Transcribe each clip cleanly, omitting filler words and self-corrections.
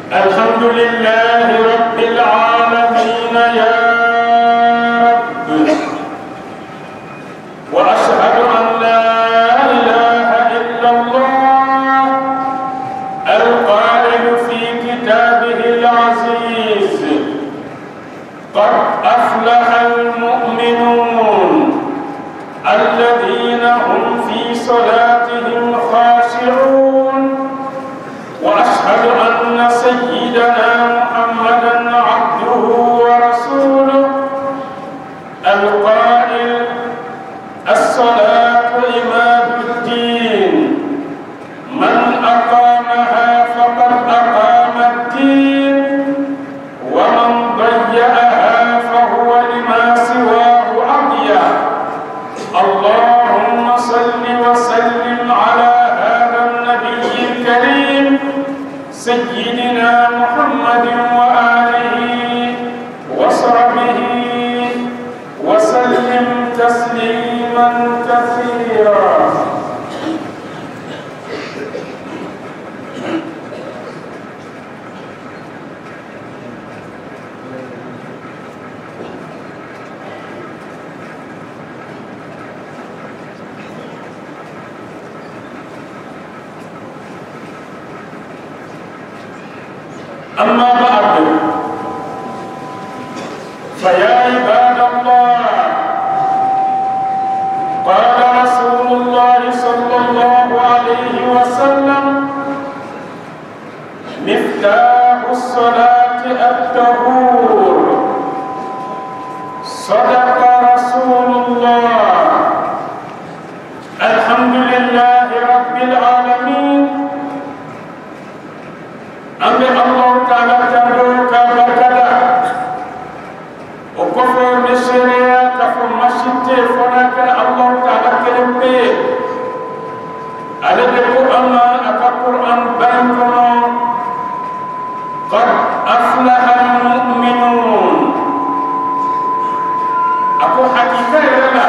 الحمد لله رب العالمين يا رب، وأشهد أن لا إله إلا الله القائل في كتابه العزيز: قد أفلح المؤمنون الذين هم في صلاتهم خاشعون. وأشهد أن سيدنا محمدا عبده ورسوله القائل: الصلاة عماد الدين، من أقامها فقد أقام الدين، ومن ضيعها فهو لما سواه أضيع. اللهم صل وسلم على هذا النبي الكريم سيدنا محمد وآله وصحبه وسلم تسليما كثيرا. أما بعد، فيا عباد الله، قال رسول الله صلى الله عليه وسلم: مفتاح الصلاة الطهور. صدق رسول الله. الحمد لله رب العالمين. أمي الله تعالى تدعوك بركدا وكفر مشريا كفر مشيتي فناك الله تعالى كلمة على القرآن القرآن بينكم: قد أفلح المؤمنون. أكو حقيقة لنا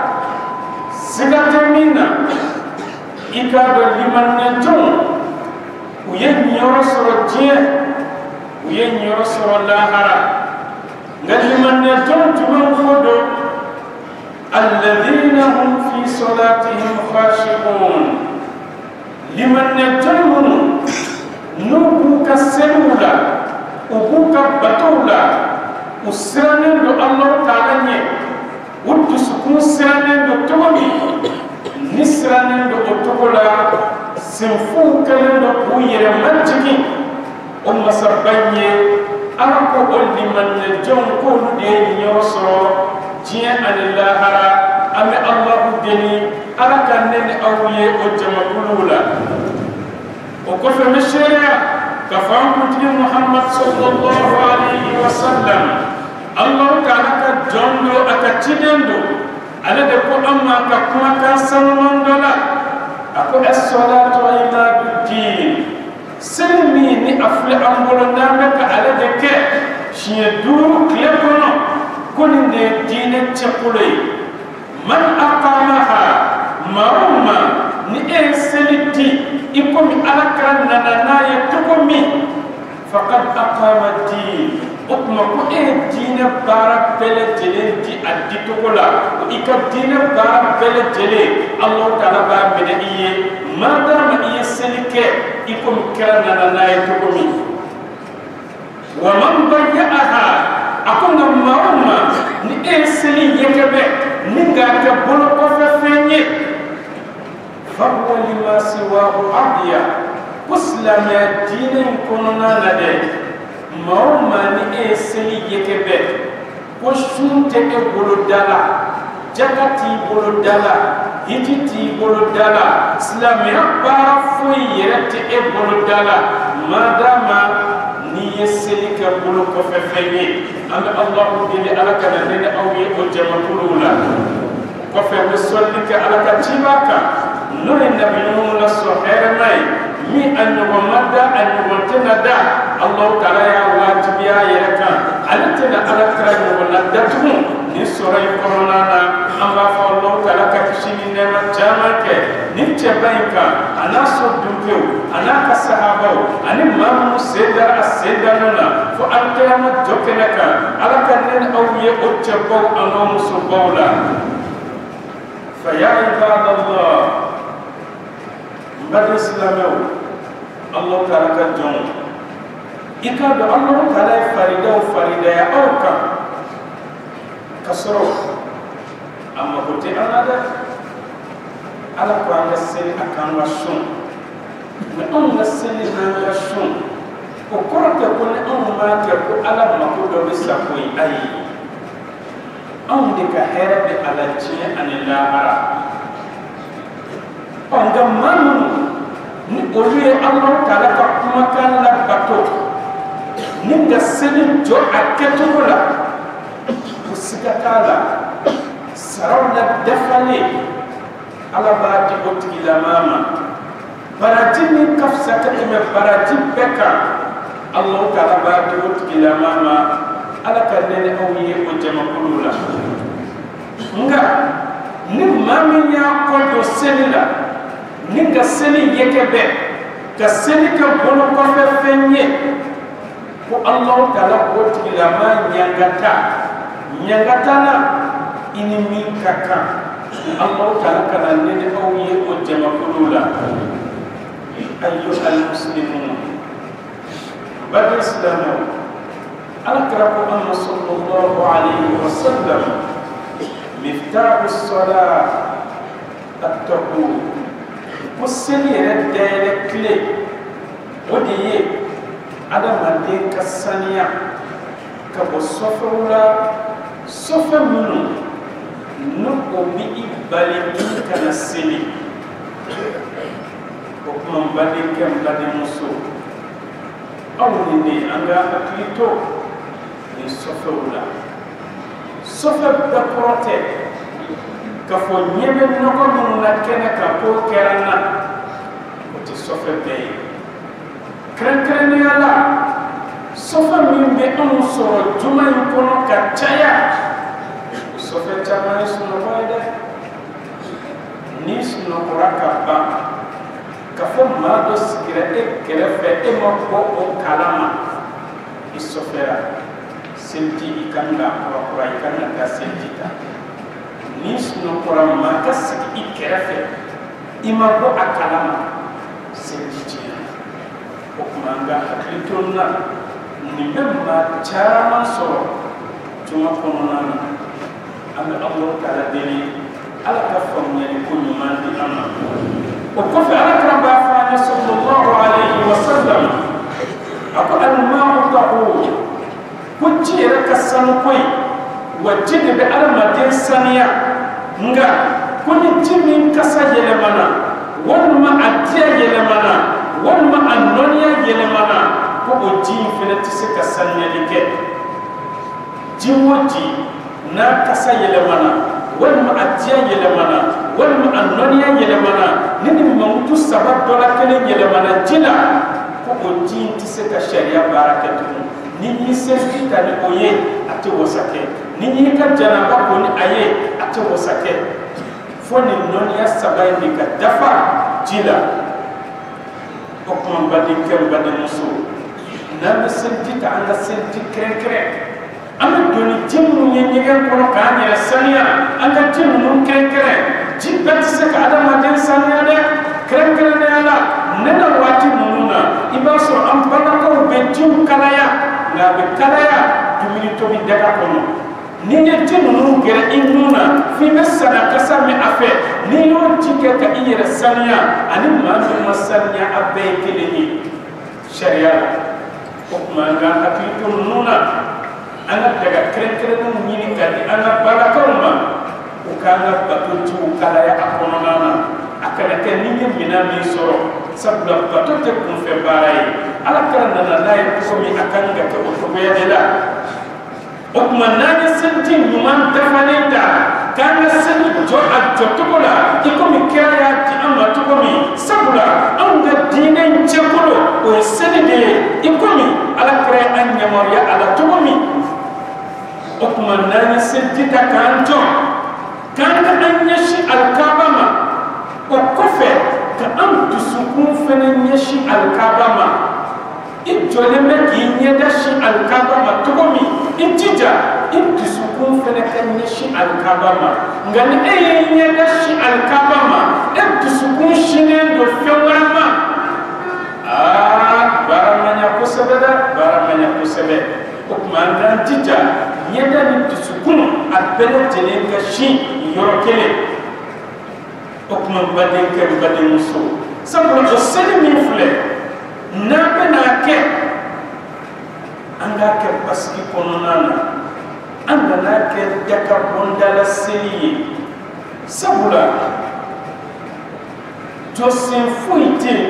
سكتمينا إكاد لمن نجوم وين يرسل الدين وين يرسل الآخرة. قال من يجون خدو الذين هم في صلاتهم خاشعون. لمن يجون نبوك السلولة وبوك بطولة وسرنين دو الله تعالى وتسكون سرنين دو تومي نسرنين دو أتوكولا سنفو كلمة بوير منتكي أم سبني أركو أولي من الجون كل دين يوصر جيان عن الله أمي الله ديني أركنن أوي أجمع كلولا وكف مشيرا كفان كنت محمد صلى الله عليه وسلم. الله تعالى كجندو أكتشدندو على دكو أما ككما كسلمان دولا أكو الصلاة عماد الدين. سلمي ني أفلي أمبولو نامك على دكا شيدو كليبونو كل دين تقولي من أقامها مرمى ني إنسلتي يقوم على كرننا يتقومي فقد أقام الدين. أطمئن الدين بارك بلدين دي أدي تقولا وإك الدين بارك بلدين الله تعالى بارك بلدين ما دام يسلك يكون كرنا لا يتقومي. ومن ضيعها أكون مرمى نئسلي يكبه نيغا كبولو كففني فهو لما سواه أضيع. وسلام الدين كوننا لديه مرمى نئسلي يكبه وشنت بولو دالا جاكتي بولو دالا هيتي بولو دالا سلامي بارفوي يرتي بولو دالا ما دام نيسلك بولو كففني أن الله بيلي على كنانين أوي أجمع كلولا كفر بسولك على كتيبك نور النبي نور الصحيح ماي مي أن يغمد أن يغمتنا دا الله تعالى يا واجب يا يركان altina ala kra wala datu ni soray corona na amba fa Allah taala ka kishini nema jama ke ni tebaika ana so dumpeu ana ka sahaba ani mamu sedar asedana fo alkiyama jokenaka ala kanen awye o tebau ano musubawla fa ya ibadallah mbad islamaw Allah taala ka jon ikado Allah taala farida ya awka kasoro amma kote anada ala ko anga sel akan wasun na on la sel na wasun ko korata ko ne on ma ke ko ala ma ko do bisa ko ai on de ka hera be ala tiye anila ara on ga manu ni oliye Allah taala ka kuma kan la bato ni ga sel jo aketo la sikatala sarawna dafani ala baati otki la mama barati ni kafsata me barati beka Allah taala baati otki la mama ala kanene awiye o jama kulula nga ni mami nya ko do selila ni ga seli yekebe ka seli ka bono ko fe fenye ko Allah taala otki la ma nyangata nyangatana ini min kaka Allah taala kana nene awiye o jama kulula ayyuhal muslimun bad islamu akrabu anna sallallahu alaihi wasallam miftahu as-salat at-taqwa kuseli redde kle odiye adama de kasaniya ka bo sofawla sofa munu nuko bi ibali kana seli ko kuma bali kam bali muso awni ni anga aklito ni sofa wala sofa da prote ka fo nyebe noko munu na kena ka ko kerana ko ti sofa be kran yala sofa min be amu soro juma yukono ka chaya sofa chama suno baida ni suno koraka ba ka fo ma do sikira e kerefe e mo ko o kalama isofera senti ikanga ko ikanga ka sentita ni suno korama ka siki ikerefe ima ko akalama sentita o kumanga aklitonna ni memma chama so tuma konona anda Allah taala deli ala ka famnya ni kullu man di amma o ko fa ala ka ba fa sallallahu alaihi wasallam ako al ma'u tahur kunci raka san koi wajide be ala madin saniya nga kuni jimin kasa yele mana wonma atiya yele mana wonma annonia yele mana ko o jin fele tise ka sanya like jiwoji na kasa yelemana walma atiya yelemana walma annonia yelemana nini mamutu sabab dola kele yelemana jila ko o jin tise ka sharia barakatu nini senti tani oye ate wosake nini ka janaba ko ni aye ate wosake foni nonia sabai ni ka dafa jila ko kuma badin kem badin muso na senti ta anga senti kre anga doni jimu nyenyen kono ka nyere sania anga jimu kre jibbat se ka adama den sania de kre ne ala nena wati mununa ibaso am banako be jim kalaya na be kalaya dumini to bi daga kono ni ne jimu gere innuna fi masana kasami afe ni yo jike ka iyere sania ani ma masania abe keleni sharia okmanga hakito nuna ana daga kere no nyini kadi ana barakalma ukanga batutu kala ya akonona akana ke ninye mina mi soro sabla batote kun fe barai ala karana na lay ko mi akanga ke o be dela okmananya senti nyuman defanenda kanga senti jo adjotokola ikomi kaya ti amma tukomi sabula anga dinen chekolo o senede ikomi ala kre anya moria ala tukomi kumandanya sejita kanto kan anyashi alkabama o kofe ka am tusukun fene nyashi alkabama ijole me kinye dashi alkabama tukomi intija intusukun fene kan nyashi alkabama ngani eye dashi alkabama intusukun shine do fewama baramanya kusebe okmanda tija yeda ni tusukun abele tele kashi yorokele okman bade muso sabro to sene mi fle na bena ke anga ke baski kononana anga na ke daka bondala seliye sabula Josin fuite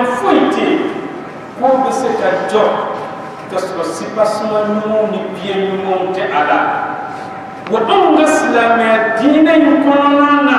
ko be se ka jo kasro sipasuma nyumo ni bien nyumo te ala wa anga islamia dina yukonana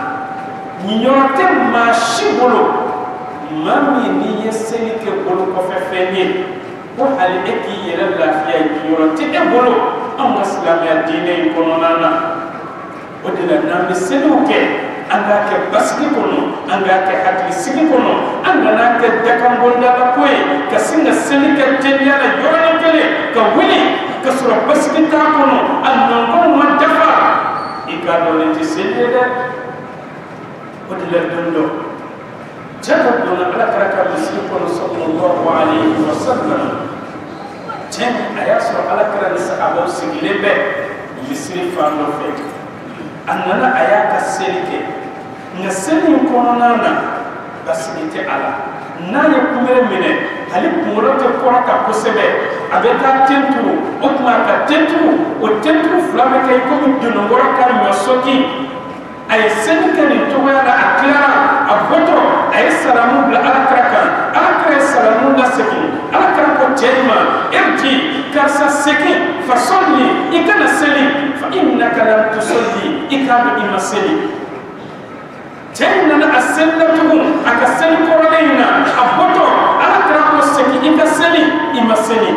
nyote mashibulu mami ni yeseni ke bolo ko fefenye ko hali eki yela lafiya nyote e bolo anga islamia dina yukonana odila na miseluke anga ke baski kono anga ke hakli sigi kono anga na ke dakam bonda la koy ka singa selika tenya la yoni kele ka wili ka sura baski ta kono annon ko ma dafa ikado le ti selida odila dondo jaka dona ala karaka baski kono sallallahu alaihi wasallam jen ayaso ala karaka sahaba sigilebe misri famo fe annana ayaka selike nga selin kononana basigite ala nane kumere mine hali kumorote koraka kosebe abeta tentu okma ka tentu o tentu flame kay ko duno ngora kan yosoki ay selika ni to wala aklara aboto ay salamu bla alakraka akra salamu la seki alakra ko jema irji karsa seki fasolli ikana seli fa innaka lam tusalli ikaba imaseli jenna na asellatuhum akaseli koraleina aboto alakra ko seki ikaseli imaseli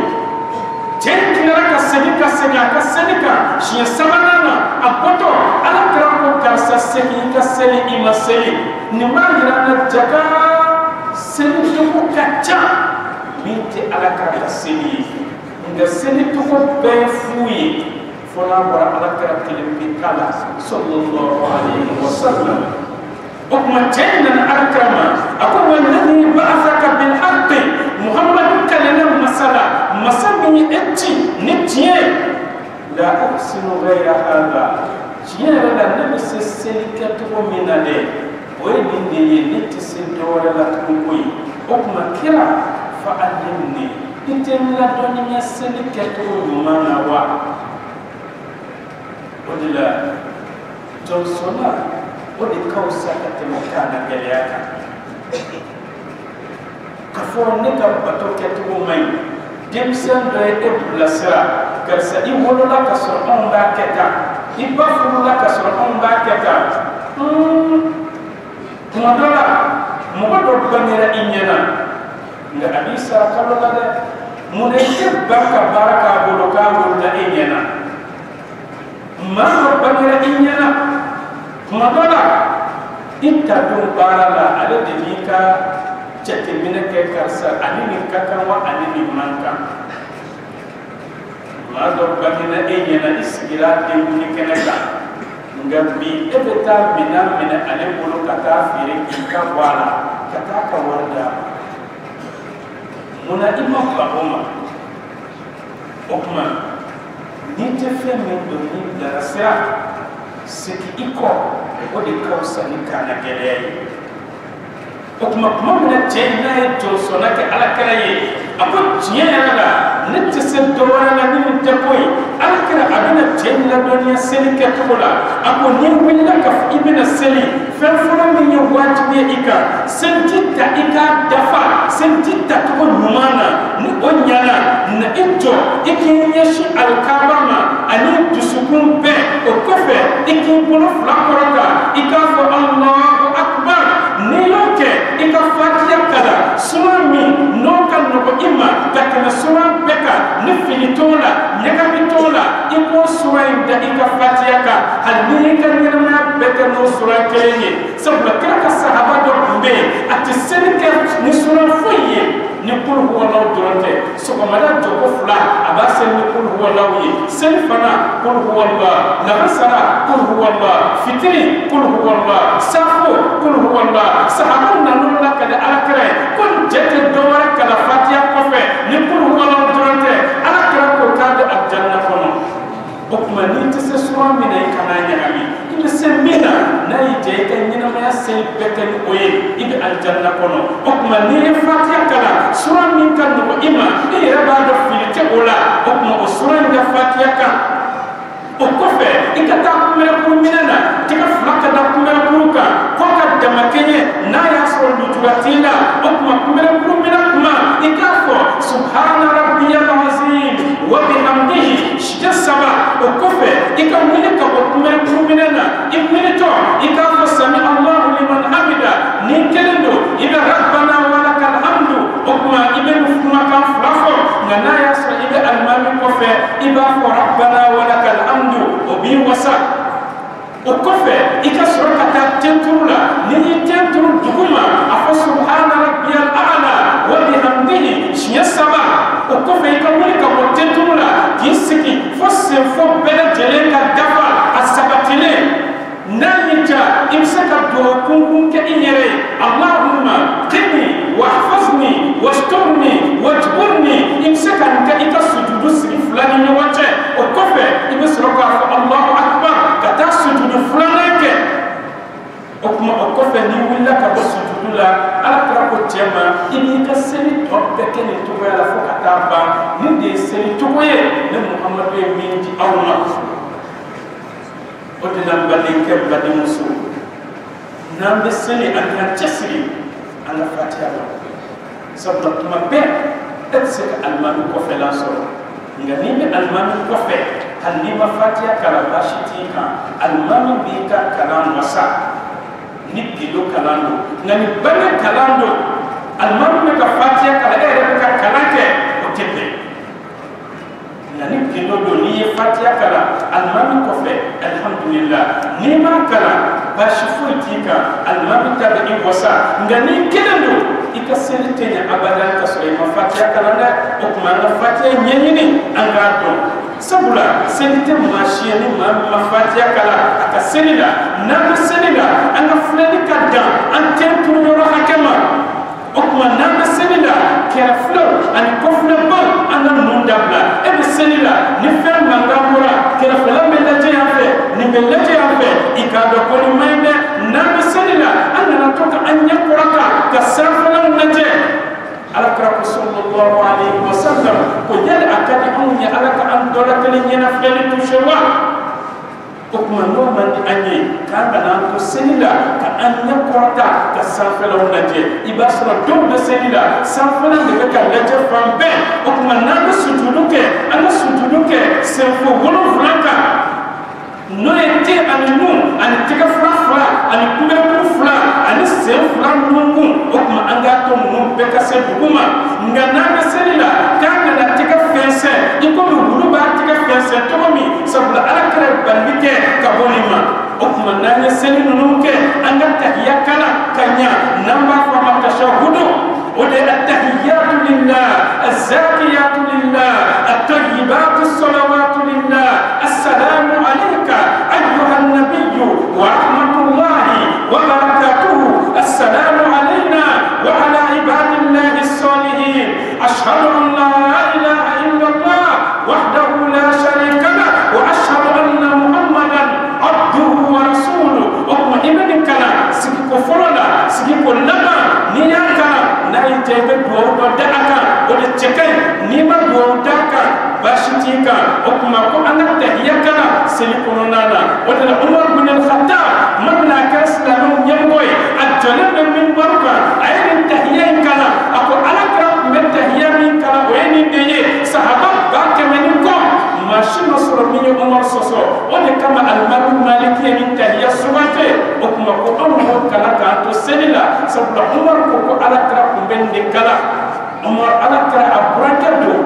jenna kaseli ka shiya samanana aboto alakra ko karsa seki ikaseli imaseli ni magira na jaga seli ko kacha binti alakra kaseli nga seli to ko be fuyi fona bara alakra kelimbi kala sallallahu alaihi wasallam وكما جئنا أكرم أقول والذي بعثك بالحق محمد كلنا مسمي إتي نتيه لا أحسن غير هذا جيرا النبي سلسلك من عليه ويدين دي نتسدور لا تقوي وكما كرا فعلمني إتملا دنيا سلك من وا ودلا جوسونا ودي كوسا كتمكانا جلياكا كفور نكا باتوكتو مي جيمسون دوي ابلاسرا كرسا يقولوا لك سرعون باكتا يبافروا لك سرعون باكتا مدولا مغدو بنيرا إنينا nga abisa kalola de muneke baraka boloka wala إنينا ما بنيرا إنينا madola inta dum barala ale de mika chete mineke karsa anini kakanwa anini manka mado bagina enyana isgira de unikeneka ngambi ebeta mina ale bolo kata fire kika wala kata ka warda muna imam ba okma ni te fe men do ni darasa seki iko odi kausa ni kana gelei okuma mamna jenna to sonake ala kalaye apo jiera nette se dora na ni tapoy ala kala abina jenna donia selike tola apo ni willa ka ibina seli fenfona mi yo wajibi ika sentita ika dafa sentita to numana ni onyana na ijo ikinyeshi alkabama ani dusukun be o kofe ikin bulu flakoraka ikafo Allahu akbar niyoke ikafatia kada sumami noka noko ima takana sumam beka nifilitola nyakabitola iko سورة دقيقة فاتية هل ميك نيرنا بتنو سورة كلية سبلا كلا الصحابة دو أتسنك نسورة فوية نقول هو الله درته سكمالا جوكو فلا أباسل نقول هو الله سلفنا قل هو الله نبسنا قل هو الله فتري قل هو الله سافو قل هو الله صحابنا نولا كده أكره كل جت الدورة كلا فاتية كفه نقول هو الله درته أكره كاد الجنة فنو بكمني تسسوا من أي كناية أمي إذا سمينا نايجي كنينا ما يسير بكن أوي إذا الجنة كنو بكمني فاتية كلا سوا من كنو إما إيه ربنا في تقولا بكم أسرع من فاتية كلا وكفى إذا تأمل كمينا تكفلا كذا كمينا كروكا كوكا دمكيني نايا سول نجواتيلا بكم كمينا كمينا كما إكافو سبحان ربي العظيم وبحمده شجع سبا وكفى إذا منك وكمينا كمينا إمنيتو إكافو سمع الله لمن حمده نكلندو إذا ربنا ولك الحمد وكما إذا نفما كان فلافو نايا سول إذا المامي كفى إذا ربنا ولك الحمد وبي وسا وكفى إذا سرقت تنترولا نيجي تنترو دكما أفو سبحان ربي الأعلى وبحمده شيء سبا وكفى إذا منك وتنترولا يسكي فسر فبلا جلك دفع السبتلي نانيجا إمسك الدوكم كإيري اللهم قني واحفظني واسترني واجبرني إمسك أنك إذا سجود سري فلان يوجه وكفى إذا سرقا الله أكبر كتا سجود فلانك وكما وكفى نيولا كبا سجود لا أكرا كتيما إني كسري توبكني توبيا لفوق أتابا ندي سري توبيا لمحمد من دي أوما ودنا بالك بدي مسو نام بسني أن تسري أنا فاتحة سبب ما بين أتسك المامي كوفي لانسو نغني المامي كوفي هل نما فاتحة كلا باشتيكا المامي بيكا كلام وسا نبيلو كلاندو نغني بني كلاندو المامي بيكا فاتحة كلا بيكا كلاك وتبي nani kindo do ni fatiha kala almami kofe alhamdulillah ni ma kala bashi fuitika almami tabe ni wasa ngani kilando ikaseli tenya abadan kasore ma fatiha kala na okuma na fatiha nyenyini angato sabula selite mashiyani ma fatiha kala akaselila na selila anga fulani kadda an tempu no hakama okuma na selila kera flow an kofna bal ana nundabla ebe selila ni fer mangambura kera fela melaje yafe ni melaje yafe ikado ko ni mayne na selila ana natoka anya kuraka kasafala naje alakra sallallahu alaihi wasallam ko yale akadi amunya alaka an dola kali nyana fele tushewa okuma no mandi anye kanga na to selila ka anya kurata kasafala naje ibasra do de selila safala de ka laje fambe okuma na sujuduke ana sujuduke semfo wolo franka no ete anunu an tika fura an kubeku fura an semfla nungu okuma anga to mun beka se duguma ngana selila kanga na tika fense iko mu ba tika fense to mi sabula alakra balike kabonima okuma nanya selinu nuke anga tahiyakala kanya namba fa matashahudu ode attahiyatu lillah azzakiyatu lillah at-tayyibatu as-salawatu lillah assalamu alayka ayyuha an-nabiy wa rahmatullahi wa barakatuhu assalamu alayna wa ala ibadillahi as-salihin ashhadu an la ilaha illallah wahdahu la sharika lah wa ashhadu anna muhammadan abduhu wa rasuluhu okuma imani kala sigi ko forola sigi ko lama ni yaka na itebe do daka o de chekai ni ma do daka bashitika okuma ko anga tahiyakala seli kono nana o de umar bin al-khattab mabna kaslamu nyamboy ajjalna min barka ayin tahiyan kala ako alakra min tahiyan kala o eni deye sahaba ba kemen ko mashino soro mi umar soso o de kama al-malik maliki ni tahiya subate okuma ko ammo kala ka to selila sabla umar ko alakra bende kala umar alakra abraka do aka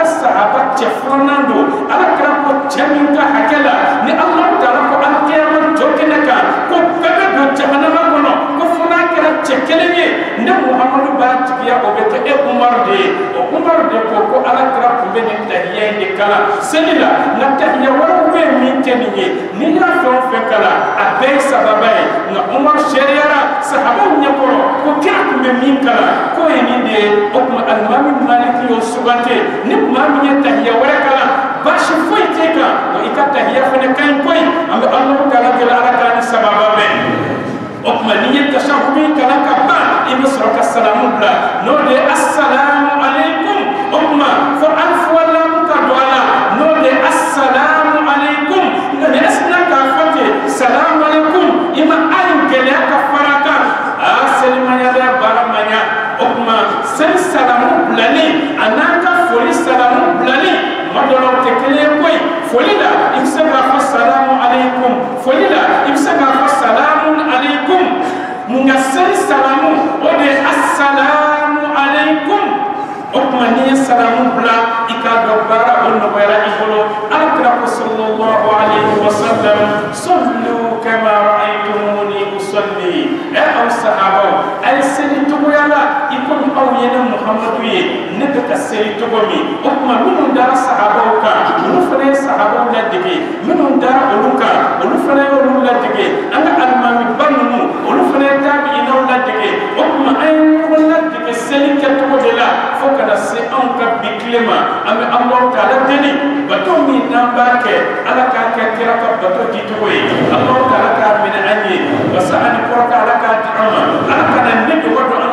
sahaba tefronando ala kira ko chaminga hakela ni Allah taala ko alqiyamah jokenaka ko bebe do jahannama kono ko funa kira chekeleye ne Muhammadu ba tiya o bete e Umar de ko ala kira ko be ni tahiyya de kala selila na tahiyya wala be min teniye ni ya fe kala abe sababai na Umar shariara sahaba nyakoro ko kira ko be min kala ko ni de o kuma al-Imam Maliki yo subante ni mami tahiyya wala kala bashi foi teka o ikata tahiyya fene kan koy ambe Allah taala gela ala kan sababai o kuma ni tashahudi kala ka ba ibi suraka salamu bla no de assalamu alaikum o kuma fa alf wala mutadwala no de assalamu alaikum ni asna ka fate salamu alaikum ima ayin gele ka faraka asalima ya da baramanya o kuma sen salamu blani anaka foli salamu blani madolo tekele koy folida imsaka fa salamu alaikum folida imsaka fa salamu alaikum munga sen salamu o de assalamu alaikum o kuma ni salamu bla ikado bara on no wala ibolo akra sallallahu alaihi wasallam sallu kama ra'aytumuni usalli ya sahaba ay seni to yala ikon aw yena muhammadu ye ne ka seni to mi o kuma minun dara sahaba ka mu fane sahaba la dige minun dara oluka olu fane olu la dige anga almami banu olu fane tabi ina la dige o kuma ay wala dige seni ka to de la fo kana se an ka biklema ame Allah taala deni bato mi namba ke ala ka kira ka bato di to Allah taala ka min anyi wasani ko ka ala ka ta'ama ala kana ne do